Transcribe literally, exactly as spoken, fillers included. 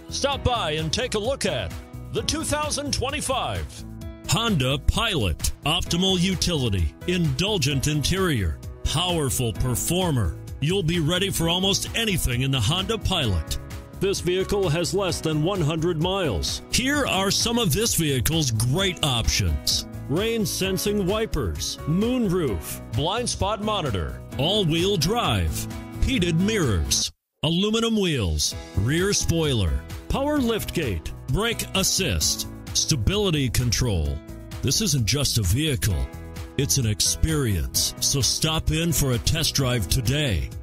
Stop by and take a look at the two thousand twenty-five Honda Pilot. Optimal utility, indulgent interior, powerful performer. You'll be ready for almost anything in the Honda Pilot. This vehicle has less than one hundred miles. Here are some of this vehicle's great options: rain sensing wipers, moonroof, blind spot monitor, all-wheel drive, heated mirrors, aluminum wheels, rear spoiler, power liftgate, brake assist, stability control. This isn't just a vehicle, it's an experience. So stop in for a test drive today.